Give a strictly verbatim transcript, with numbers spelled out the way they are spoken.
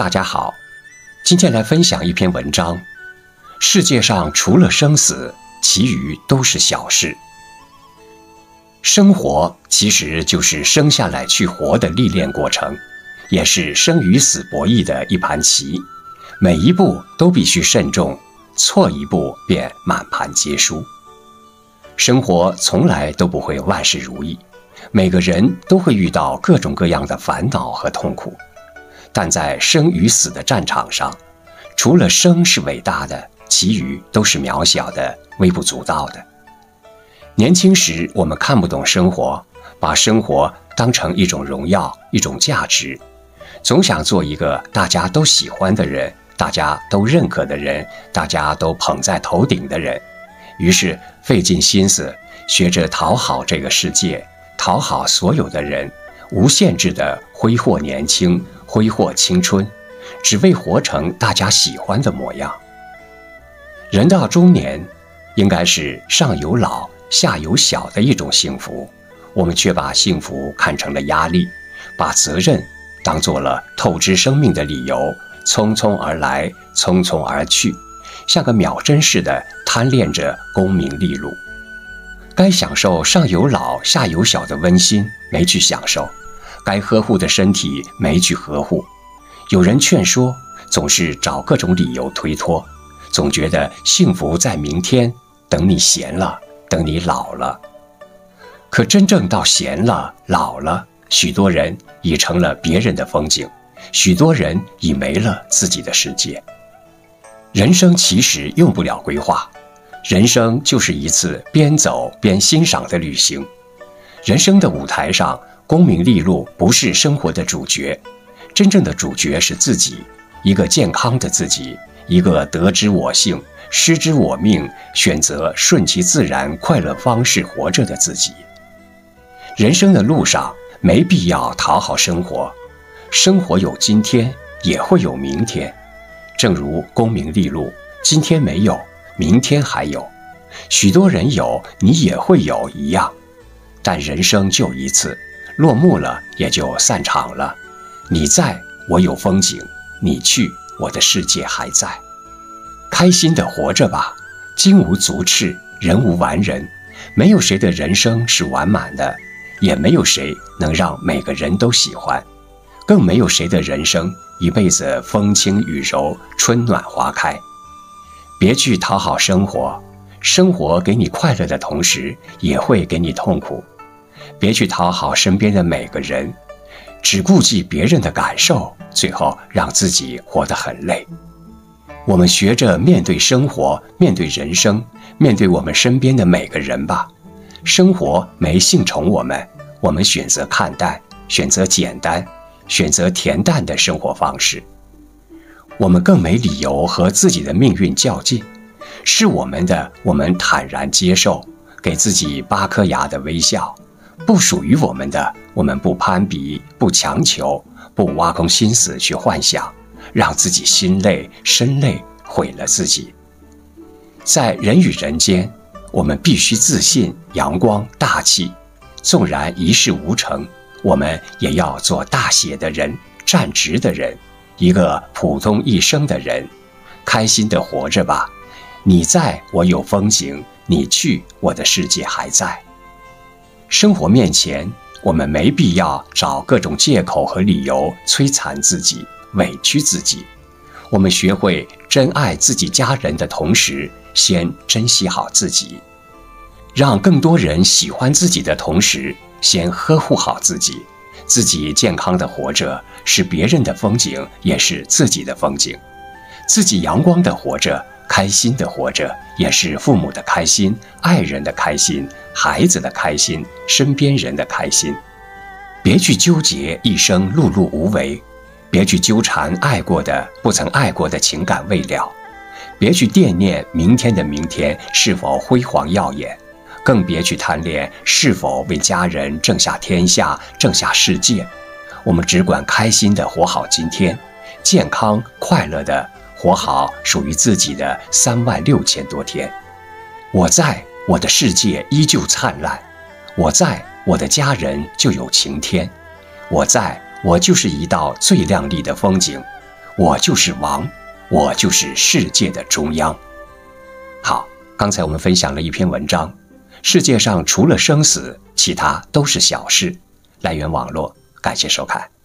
大家好，今天来分享一篇文章。世界上除了生死，其余都是小事。生活其实就是生下来去活的历练过程，也是生与死博弈的一盘棋，每一步都必须慎重，错一步便满盘皆输。生活从来都不会万事如意，每个人都会遇到各种各样的烦恼和痛苦，但在生与死的战场上，除了生是伟大的，其余都是渺小的、微不足道的。年轻时我们看不懂生活，把生活当成一种荣耀、一种价值，总想做一个大家都喜欢的人，大家都认可的人，大家都捧在头顶的人，于是费尽心思学着讨好这个世界，讨好所有的人，无限制地挥霍年轻，挥霍青春，只为活成大家喜欢的模样。人到中年，应该是上有老下有小的一种幸福，我们却把幸福看成了压力，把责任当作了透支生命的理由，匆匆而来，匆匆而去，像个秒针似的贪恋着功名利禄。该享受上有老下有小的温馨，没去享受；该呵护的身体，没去呵护。有人劝说，总是找各种理由推脱，总觉得幸福在明天，等你闲了，等你老了。可真正到闲了、老了，许多人已成了别人的风景，许多人已没了自己的世界。人生其实用不了规划，人生就是一次边走边欣赏的旅行。人生的舞台上，功名利禄不是生活的主角，真正的主角是自己，一个健康的自己，一个得之我幸，失之我命，选择顺其自然快乐方式活着的自己。人生的路上，没必要讨好生活，生活有今天，也会有明天。正如功名利禄，今天没有，明天还有，许多人有，你也会有一样。但人生就一次，落幕了也就散场了。你在，我有风景；你去，我的世界还在。开心地活着吧，金无足赤，人无完人。没有谁的人生是完满的，也没有谁能让每个人都喜欢，更没有谁的人生一辈子风轻雨柔，春暖花开。别去讨好生活，生活给你快乐的同时，也会给你痛苦。别去讨好身边的每个人，只顾忌别人的感受，最后让自己活得很累。我们学着面对生活，面对人生，面对我们身边的每个人吧。生活没幸宠我们，我们选择看淡，选择简单，选择恬淡的生活方式。我们更没理由和自己的命运较劲，是我们的，我们坦然接受，给自己八颗牙的微笑；不属于我们的，我们不攀比，不强求，不挖空心思去幻想，让自己心累、身累，毁了自己。在人与人间，我们必须自信、阳光、大气。纵然一事无成，我们也要做大写的人，站直的人，一个普通一生的人。开心地活着吧，你在，我有风景；你去，我的世界还在。生活面前，我们没必要找各种借口和理由摧残自己，委屈自己。我们学会珍爱自己家人的同时，先珍惜好自己。让更多人喜欢自己的同时，先呵护好自己。自己健康的活着，是别人的风景，也是自己的风景。自己阳光的活着，开心的活着，也是父母的开心，爱人的开心，孩子的开心，身边人的开心。别去纠结一生碌碌无为，别去纠缠爱过的不曾爱过的情感未了，别去惦念明天的明天是否辉煌耀眼，更别去贪恋是否为家人挣下天下，挣下世界。我们只管开心地活好今天，健康快乐地活好属于自己的三万六千多天。我在，我的世界依旧灿烂；我在，我的家人就有晴天；我在，我就是一道最亮丽的风景； 我就是王，我就是世界的中央。好，刚才我们分享了一篇文章，世界上除了生死，其他都是小事。来源网络，感谢收看。